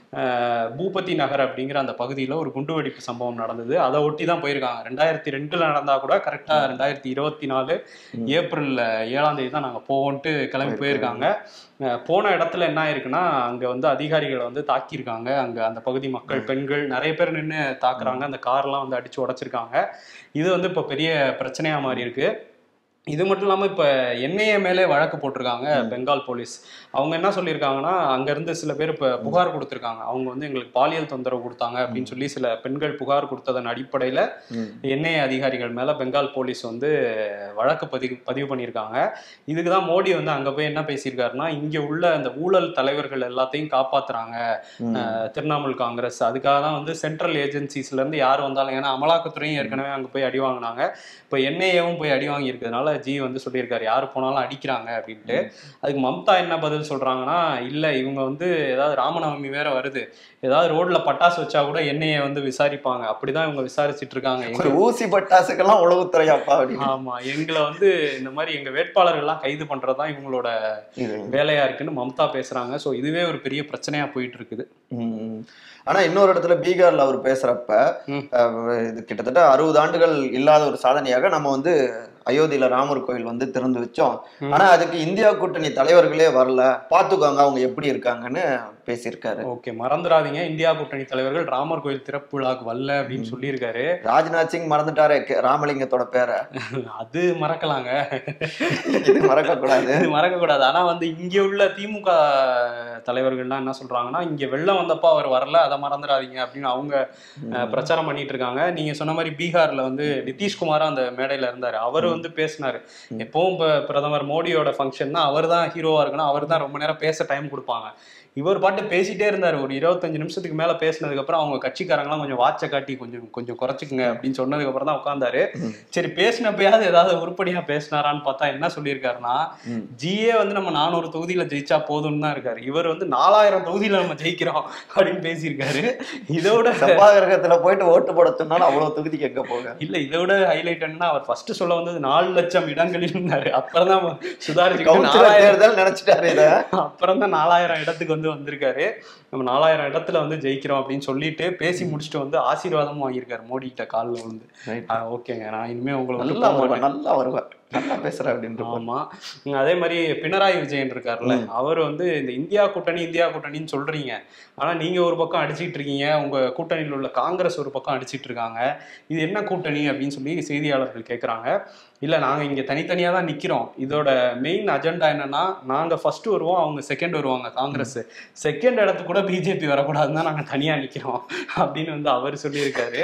பூபதி நகர் அப்படிங்கிற அந்த பகுதியில ஒரு குண்டுவெடிப்பு சம்பவம் நடந்தது. அதை ஒட்டி தான் போயிருக்காங்க. ரெண்டாயிரத்தி ரெண்டுல நடந்தா கூட கரெக்டா ரெண்டாயிரத்தி இருபத்தி நாலு ஏப்ரல் ஏழாம் தேதி தான் நாங்க போவோன்ட்டு கிளம்பி போயிருக்காங்க. போன இடத்துல என்ன ஆயிருக்குன்னா, அங்க வந்து அதிகாரிகளை வந்து தாக்கியிருக்காங்க. அங்க அந்த பகுதி மக்கள், பெண்கள் நிறைய பேர் நின்று தாக்குறாங்க. அந்த கார்லாம் வந்து அடிச்சு உடைச்சிருக்காங்க. இது வந்து இப்ப பெரிய பிரச்சனையா மாறி இருக்கு. இது மட்டும் இல்லாம இப்ப என்ஐஏ மேலே வழக்கு போட்டிருக்காங்க பெங்கால் போலீஸ். அவங்க என்ன சொல்லியிருக்காங்கன்னா, அங்க இருந்து சில பேர் இப்ப புகார் கொடுத்திருக்காங்க. அவங்க வந்து எங்களுக்கு பாலியல் தொந்தரவு கொடுத்தாங்க அப்படின்னு சொல்லி சில பெண்கள் புகார் கொடுத்ததன் அடிப்படையில என்ஐஏ அதிகாரிகள் மேல பெங்கால் போலீஸ் வந்து வழக்கு பதிவு பதிவு பண்ணியிருக்காங்க. இதுக்குதான் மோடி வந்து அங்க போய் என்ன பேசியிருக்காருன்னா, இங்க உள்ள அந்த ஊழல் தலைவர்கள் எல்லாத்தையும் காப்பாத்துறாங்க திரிணாமுல் காங்கிரஸ். அதுக்காக தான் வந்து சென்ட்ரல் ஏஜென்சிஸ்ல இருந்து யார் வந்தாலும், ஏன்னா அமலாக்கத்துறையும் ஏற்கனவே அங்க போய் அடி வாங்கினாங்க, இப்ப என்ஐஏவும் போய் அடி வாங்கி இருக்கிறதுனால ஜி வந்து சொல்லியிருக்காரு யாரு போனாலும் அடிக்கிறாங்க அப்படின்ட்டு. அதுக்கு மம்தா என்ன பதில் சொல்றாங்கன்னா, இல்ல இவங்க வந்து ஏதாவது ராமநவமி வேற வருது, ஏதாவது ரோட்ல பட்டாசு வச்சா கூட என்ஐஏ வந்து விசாரிப்பாங்க, அப்படிதான் இவங்க விசாரிச்சுட்டு இருக்காங்க. ஊசி பட்டாசுக்கெல்லாம் உளவுத்துறையாப்பா? ஆமா, எங்களை வந்து இந்த மாதிரி எங்க வேட்பாளர்கள் எல்லாம் கைது பண்றதுதான் இவங்களோட வேலையா இருக்குன்னு மம்தா பேசுறாங்க. சோ இதுவே ஒரு பெரிய பிரச்சனையா போயிட்டு இருக்குது. ஆனா இன்னொரு இடத்துல பீகார்ல அவர் பேசுறப்ப, இது கிட்டத்தட்ட அறுபது ஆண்டுகள் இல்லாத ஒரு சாதனையாக நம்ம வந்து அயோத்தியில ராமர் கோயில் வந்து திறந்து வச்சோம், ஆனா அதுக்கு இந்தியா கூட்டணி தலைவர்களே வரல, பாத்துக்கோங்க அவங்க எப்படி இருக்காங்கன்னு பேசியிருக்காரு. ஓகே, மறந்துடாதீங்க, இந்தியா கூட்டணி தலைவர்கள் ராமர் கோயில் திறப்பு விழாக்கு வரல அப்படின்னு சொல்லியிருக்காரு. ராஜ்நாத் சிங் மறந்துட்டாரே ராமலிங்கத்தோட பேரை. அது மறக்கலாங்க, இது மறக்க கூடாது, இது மறக்க கூடாது. ஆனா வந்து இங்க உள்ள திமுக தலைவர்கள்லாம் என்ன சொல்றாங்கன்னா, இங்க வெள்ளம் வந்தப்போ அவர் வரல, அதை மறந்துடாதீங்க அப்படின்னு அவங்க பிரச்சாரம் பண்ணிட்டு இருக்காங்க. நீங்க சொன்ன மாதிரி பீகார்ல வந்து நிதிஷ்குமாரும் அந்த மேடையில இருந்தாரு, அவர் வந்து பேசினாரு. எப்பவும் பிரதமர் மோடியோட ஃபங்க்ஷன்னா அவர் தான் ஹீரோவா இருக்கணும், அவர் தான் ரொம்ப நேரம் பேச டைம் கொடுப்பாங்க. இவர் பாட்டு பேசிட்டே இருந்தாரு. ஒரு இருபத்தஞ்சு நிமிஷத்துக்கு மேல பேசினதுக்கு அப்புறம் அவங்க கட்சிக்காரங்களாம் கொஞ்சம் வாட்சை காட்டி கொஞ்சம் கொஞ்சம் குறைச்சிக்குங்க அப்படின்னு சொன்னதுக்கு அப்புறம் தான் உட்கார்ந்தாரு. சரி, பேசினப்பயாவது ஏதாவது உருப்படியா பேசினாரான்னு பார்த்தா என்ன சொல்லியிருக்காருன்னா, ஜிஏ வந்து நம்ம நானூறு தொகுதியில ஜெயிச்சா போதும்னு தான் இருக்காரு. இவர் வந்து நாலாயிரம் தொகுதியில நம்ம ஜெயிக்கிறோம் அப்படின்னு பேசியிருக்காரு. இதோட செவ்வாய்கிரகத்துல போயிட்டு ஓட்டு போட சொன்னாலும் அவ்வளவு தொகுதிக்கு எங்க போக இல்ல. இதோட ஹைலைட் என்ன, அவர் ஃபர்ஸ்ட் சொல்ல வந்தது நாலு லட்சம் இடங்களில் இருந்தாரு. அப்புறம் தான் சுதாரிச்சு நினைச்சிட்டாரு. அப்புறம் தான் நாலாயிரம் இடத்துக்கு வந்து வந்திருக்காரு. நம்ம நாலாயிரம் இடத்துல வந்து ஜெயிக்கிறோம் அப்படின்னு சொல்லிட்டு பேசி முடிச்சுட்டு வந்து ஆசீர்வாதமும் வாங்கியிருக்காரு மோடி கிட்ட காலில் வந்து. ஓகேங்க, நான் இனிமே உங்களை நல்லா நல்லா வருவேன், நல்லா பேசுறேன் அப்படின்னு. ஆமா, அதே மாதிரி பினராயி விஜயன் இருக்காருல்ல, அவர் வந்து இந்த இந்தியா கூட்டணி இந்தியா கூட்டணின்னு சொல்றீங்க, ஆனா நீங்க ஒரு பக்கம் அடிச்சுட்டு இருக்கீங்க, உங்க கூட்டணியில் உள்ள காங்கிரஸ் ஒரு பக்கம் அடிச்சுட்டு இருக்காங்க, இது என்ன கூட்டணி அப்படின்னு சொல்லி செய்தியாளர்கள் கேட்கறாங்க. இல்ல, நாங்க இங்க தனித்தனியா தான் நிக்கிறோம், இதோட மெயின் அஜெண்டா என்னன்னா நாங்க ஃபர்ஸ்ட் வருவோம், அவங்க செகண்ட் வருவாங்க, காங்கிரஸ் செகண்ட் இடத்துக்கு கூட பிஜேபி வரக்கூடாதுன்னு தான் நாங்க தனியா நிக்கிறோம் அப்படின்னு வந்து அவர் சொல்லியிருக்காரு.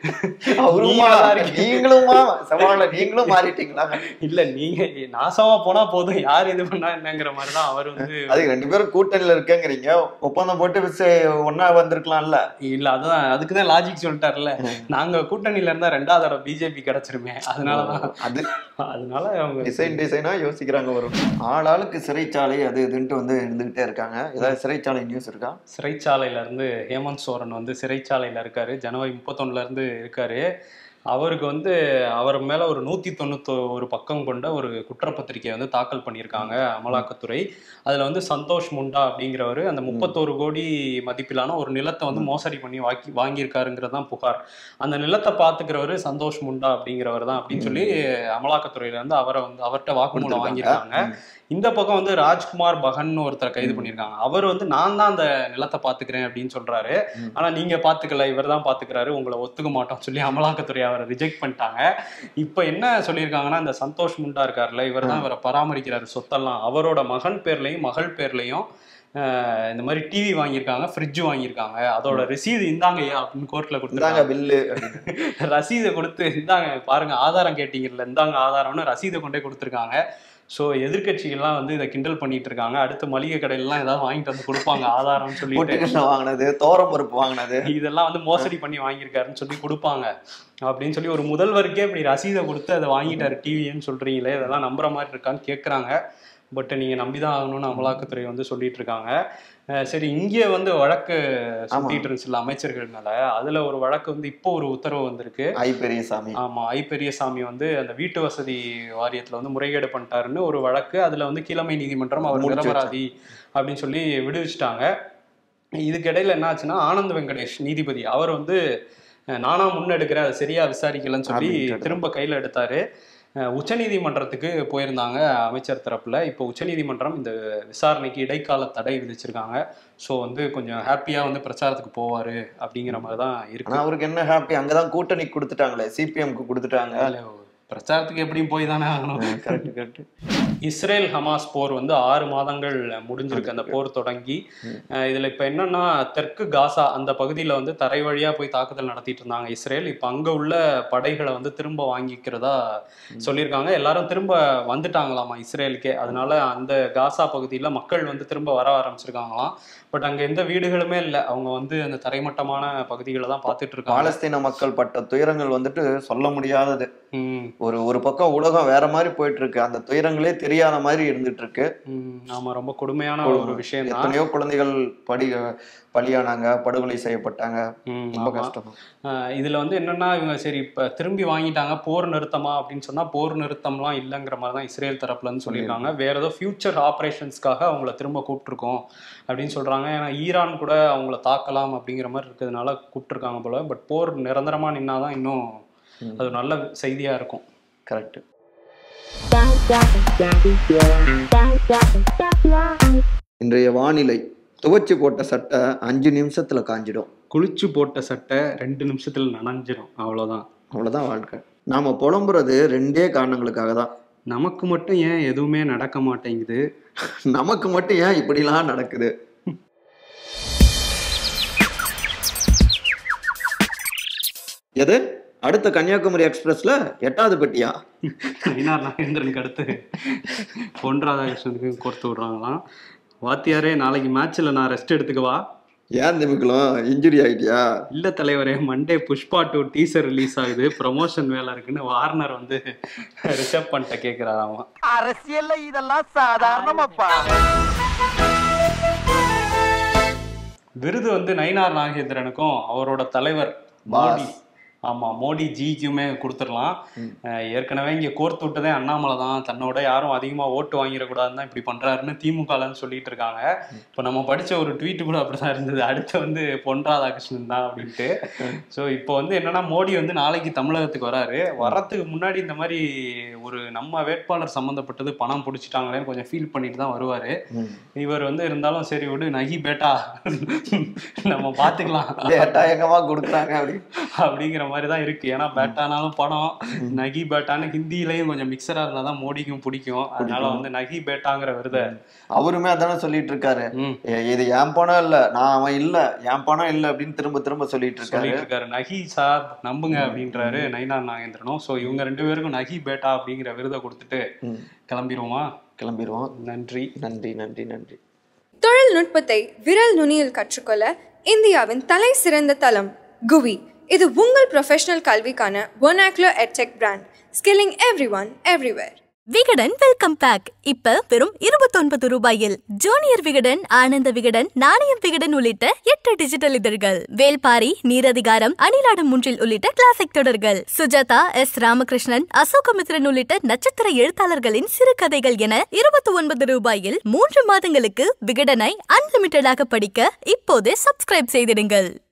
நீங்களும் மாறிட்டீங்களா? இல்ல, நீங்க நாசமா போனா போதும், யார் இது பண்ணா என்னங்கிற மாதிரிதான் அவர் வந்து. அது ரெண்டு பேரும் கூட்டணியில இருக்கேங்கிறீங்க, ஒப்பந்தம் போட்டு ஒன்னா வந்திருக்கலாம்ல. இல்ல, அதுதான் அதுக்குதான் லாஜிக் சொல்லிட்டாருல்ல, நாங்க கூட்டணியில இருந்தா ரெண்டாவது தடவை பிஜேபி கிடைச்சிருமே, அதனாலதான் அது அதனால அவங்க டிசைன் டிசைனா யோசிக்கிறாங்க. வரும் ஆளாளுக்கு சிறைச்சாலை அது இதுன்ட்டு வந்து இருந்துகிட்டே இருக்காங்க. ஏதாவது சிறைச்சாலை நியூஸ் இருக்கா? சிறைச்சாலையில இருந்து ஹேமந்த் சோரன் வந்து சிறைச்சாலையில இருக்காரு, ஜனவரி முப்பத்தொன்னுல இருந்து இருக்காரு. அவருக்கு வந்து அவர் மேல ஒரு நூத்தி தொண்ணூத்தி ஒரு பக்கம் கொண்ட ஒரு குற்றப்பத்திரிகை வந்து தாக்கல் பண்ணியிருக்காங்க அமலாக்கத்துறை. அதுல வந்து சந்தோஷ் முண்டா அப்படிங்கிறவரு அந்த முப்பத்தோரு கோடி மதிப்பிலான ஒரு நிலத்தை வந்து மோசடி பண்ணி வாங்கி வாங்கியிருக்காருங்கிறதான் புகார். அந்த நிலத்தை பாத்துக்கிறவரு சந்தோஷ் முண்டா அப்படிங்கிறவர் தான் அப்படின்னு சொல்லி அமலாக்கத்துறையில இருந்து அவரை வந்து அவர்கிட்ட வாக்குமூலம் வாங்கியிருக்காங்க. இந்த பக்கம் வந்து ராஜ்குமார் பகன் ஒருத்தரை கைது பண்ணியிருக்காங்க. அவர் வந்து நான் தான் அந்த நிலத்தை பாத்துக்கிறேன் அப்படின்னு சொல்றாரு. ஆனா நீங்க பாத்துக்கல, இவர் தான் பாத்துக்கிறாரு, உங்களை ஒத்துக்க மாட்டோம் சொல்லி அமலாக்கத்துறை அவரை ரிஜெக்ட் பண்ணிட்டாங்க. இப்ப என்ன சொல்லியிருக்காங்கன்னா, இந்த சந்தோஷ் முண்டா இருக்காருல்ல, இவர் தான் இவரை பராமரிக்கிறாரு, சொத்தெல்லாம் அவரோட மகன் பேர்லயும் மகள் பேர்லயும் இந்த மாதிரி டிவி வாங்கியிருக்காங்க, ஃப்ரிட்ஜ் வாங்கியிருக்காங்க, அதோட ரசீது இந்தாங்க அப்படின்னு கோர்ட்ல கொடுத்துருக்காங்க. பில்லு ரசீதை கொடுத்து இந்தாங்க பாருங்க, ஆதாரம் கேட்டீங்கல்ல, இந்தாங்க ஆதாரம்னு ரசீதை கொண்டே கொடுத்துருக்காங்க. ஸோ எதிர்கட்சிகள்லாம் வந்து இதை கிண்டல் பண்ணிட்டு இருக்காங்க. அடுத்து மளிகை கடையிலாம் ஏதாவது வாங்கிட்டு வந்து கொடுப்பாங்க ஆதாரம்னு சொல்லிட்டு, வாங்கினது தோரம் பருப்பு வாங்கினது இதெல்லாம் வந்து மோசடி பண்ணி வாங்கியிருக்காருன்னு சொல்லி கொடுப்பாங்க அப்படின்னு சொல்லி ஒரு முதல்வருக்கே இப்படி ரசீதை கொடுத்து அதை வாங்கிட்டாரு டிவின்னு சொல்றீங்களே, இதெல்லாம் நம்புற மாதிரி இருக்கான்னு கேட்குறாங்க. பட் நீங்க நம்பிதான் ஆகணும்னு அமலாக்கத்துறை வந்து சொல்லிட்டு இருக்காங்க. சரி, இங்கே வந்து வழக்கு சுத்திட்டு இருந்துச்சுல்ல அமைச்சர்கள் மேல, அதுல ஒரு வழக்கு வந்து இப்போ ஒரு உத்தரவு வந்திருக்கு. ஐ பெரியசாமி, ஆமா, ஐ பெரியசாமி வந்து அந்த வீட்டு வசதி வாரியத்துல வந்து முறைகேடு பண்ணிட்டாருன்னு ஒரு வழக்கு. அதுல வந்து கீழமை நீதிமன்றம் அவர் நிரபராதி அப்படின்னு சொல்லி விடுவிச்சிட்டாங்க. இதுக்கிடையில என்ன ஆச்சுன்னா, ஆனந்த் வெங்கடேஷ் நீதிபதி அவர் வந்து நானா முன்னெடுக்கிறேன், அதை சரியா விசாரிக்கலன்னு சொல்லி திரும்ப கையில எடுத்தாரு. உச்சநீதிமன்றத்துக்கு போயிருந்தாங்க அமைச்சர் தரப்புல. இப்போ உச்சநீதிமன்றம் இந்த விசாரணைக்கு இடைக்கால தடை விதிச்சிருக்காங்க. ஸோ வந்து கொஞ்சம் ஹாப்பியா வந்து பிரச்சாரத்துக்கு போவாரு அப்படிங்கிற மாதிரி தான் இருக்கு. அவருக்கு என்ன ஹாப்பி, அங்கதான் கூட்டணி கொடுத்துட்டாங்களே, சிபிஎம்க்கு கொடுத்துட்டாங்க, பிரச்சாரத்துக்கு எப்படியும் போய் தானே ஆகணும். Correct correct. இஸ்ரேல் ஹமாஸ் போர் வந்து ஆறு மாதங்கள் முடிஞ்சிருக்கு அந்த போர் தொடங்கி. இதுல இப்ப என்னன்னா, தெற்கு காசா அந்த பகுதியில வந்து தரை வழியா போய் தாக்குதல் நடத்திட்டு இருந்தாங்க இஸ்ரேல். இப்ப அங்க உள்ள படைகளை வந்து திரும்ப வாங்கிக்கிறதா சொல்லியிருக்காங்க. எல்லாரும் திரும்ப வந்துட்டாங்களாமா இஸ்ரேலுக்கே. அதனால அந்த காசா பகுதியில மக்கள் வந்து திரும்ப வர ஆரம்பிச்சிருக்காங்களாம். பட் அங்க எந்த வீடுகளுமே இல்லை, அவங்க வந்து அந்த தரைமட்டமான பகுதிகளை தான் பார்த்துட்டு இருக்காங்க. பாலஸ்தீன மக்கள் பட்ட துயரங்கள் வந்துட்டு சொல்ல முடியாதது. ஒரு ஒரு பக்கம் உலகம் வேற மாதிரி போயிட்டு இருக்கு, அந்த துயரங்களே தெரியாத மாதிரி இருந்துட்டு இருக்கு. ஆமா, ரொம்ப கொடுமையான ஒரு விஷயம். எத்தனையோ குழந்தைகள் படி பலியானாங்க, படுகொலை செய்யப்பட்டாங்க. ரொம்ப கஷ்டம். இதுல வந்து என்னன்னா, இவங்க சரி இப்ப திரும்பி வாங்கிட்டாங்க, போர் நிறுத்தமா அப்படின்னு சொன்னா போர் நிறுத்தம்லாம் இல்லைங்கிற மாதிரி தான் இஸ்ரேல் தரப்புல இருந்து சொல்லியிருக்காங்க. வேற ஏதோ ஃபியூச்சர் ஆப்ரேஷன்ஸ்க்காக அவங்கள திரும்ப கூப்பிட்டுருக்கோம் அப்படின்னு சொல்றாங்க. ஏன்னா ஈரான் கூட அவங்கள தாக்கலாம் அப்படிங்கிற மாதிரி இருக்கிறதுனால கூப்பிட்டுருக்காங்க போல. பட் போர் நிரந்தரமா நின்னாதான் இன்னும் அது நல்ல செய்தியா இருக்கும். கரெக்ட். இன்றைய வானிலை: துவச்சி போட்ட சட்டை அஞ்சு நிமிஷத்துல காஞ்சிடும், குளிச்சு போட்ட சட்டை ரெண்டு நிமிஷத்துல நனைஞ்சிடும். அவ்வளவுதான் அவ்வளவுதான் வாழ்க்கை. நாம புலம்புறது ரெண்டே காரணங்களுக்காக தான். நமக்கு மட்டும் ஏன் எதுவுமே நடக்க மாட்டேங்குது, நமக்கு மட்டும் ஏன் இப்படிலாம் நடக்குது. எது அடுத்த கன்னியாகுமரி எக்ஸ்பிரஸ்ல எட்டாவது பெட்டியா? நயினார் நாகேந்திரனுக்கு அடுத்து பொன் ராதாகிருஷ்ணனுக்கு கொடுத்து விடுறாங்களாம். வாத்தியாரே, நாளைக்கு மேட்ச்ல நான் ரெஸ்ட் எடுத்துக்கவா? ஏன் திமுக்கலாம் இன்ஜுரி ஆயிட்டியா? இல்ல தலைவரே, Monday Pushpa two teaser release ஆகுது, ப்ரமோஷன் வேலை இருக்குன்னு வார்னர் வந்து ரிஷப் பண்ணிட்ட கேக்குறாராமா. அரசியல்ல இதெல்லாம் சாதாரணமாப்பா. விருது வந்து நயினார் நாகேந்திரனுக்கும் அவரோட தலைவர் மோடி, ஆமா மோடி ஜிக்குமே கொடுத்துடலாம். ஏற்கனவே இங்க கோர்த்து விட்டதே அண்ணாமலை தான், தன்னோட யாரும் அதிகமா ஓட்டு வாங்கிடக்கூடாதுன்னு தான் இப்படி பண்றாருன்னு திமுகலன்னு சொல்லிட்டு இருக்காங்க. இப்போ நம்ம படிச்ச ஒரு ட்வீட் கூட அப்படிதான் இருந்தது, அடுத்து வந்து பொன் ராதாகிருஷ்ணன் தான் அப்படின்ட்டு. ஸோ இப்போ வந்து என்னன்னா, மோடி வந்து நாளைக்கு தமிழகத்துக்கு வராரு. வர்றதுக்கு முன்னாடி இந்த மாதிரி ஒரு நம்ம வேட்பாளர் சம்மந்தப்பட்டது பணம் பிடிச்சிட்டாங்களேன்னு கொஞ்சம் ஃபீல் பண்ணிட்டு தான் வருவாரு. இவர் வந்து இருந்தாலும் சரி விடு, நகி பேட்டா நம்ம பாத்துக்கலாம் எங்கமா கொடுக்குறாங்க அப்படி அப்படிங்கிற மாதிரிதான் இருக்கு. ஏன்னா பேட்டானாலும் படம், நகி பேட்டான்னு ஹிந்திலையும் கொஞ்சம் மிக்சரா இருந்தாதான் மோடிக்கும் பிடிக்கும். அதனால வந்து நகி பேட்டாங்கிற விருதை அவருமே அதானே சொல்லிட்டு இருக்காரு. இது என் பணம் இல்ல, நான் அவன் இல்ல, என் பணம் இல்ல அப்படின்னு திரும்ப திரும்ப சொல்லிட்டு இருக்காரு இருக்காரு நகி சார் நம்புங்க அப்படின்றாரு நயினார் நாகேந்திரனும். சோ இவங்க ரெண்டு பேருக்கும் நகி பேட்டா அப்படிங்கிற விருதை கொடுத்துட்டு கிளம்பிடுவோமா? கிளம்பிடுவோம். நன்றி நன்றி நன்றி நன்றி. தொழில்நுட்பத்தை விரல் நுனியில் கற்றுக்கொள்ள இந்தியாவின் தலை சிறந்த தளம் குவி. இது உங்கள் ப்ரொஃபஷனல் கல்விக்கான vernacular edtech brand, skilling everyone everywhere. Vikatan welcome back இப்ப வெறும் இருபத்தொன்பது ரூபாயில் ஜூனியர் விகடன், ஆனந்த விகடன், நாணயம் விகடன் உள்ளிட்ட எட்டு டிஜிட்டல் இதழ்கள், வேல்பாரி, நீரதிகாரம், அணிலாடும் முன்றில் உள்ளிட்ட கிளாசிக் தொடர்கள், சுஜாதா, எஸ் ராமகிருஷ்ணன், அசோகமித்ரன் உள்ளிட்ட நட்சத்திர எழுத்தாளர்களின் சிறுகதைகள் என இருபத்தி ஒன்பது ரூபாயில் மூன்று மாதங்களுக்கு விகடனை அன்லிமிட்டடாக படிக்க இப்போதே சப்ஸ்கிரைப் செய்திடுங்கள்.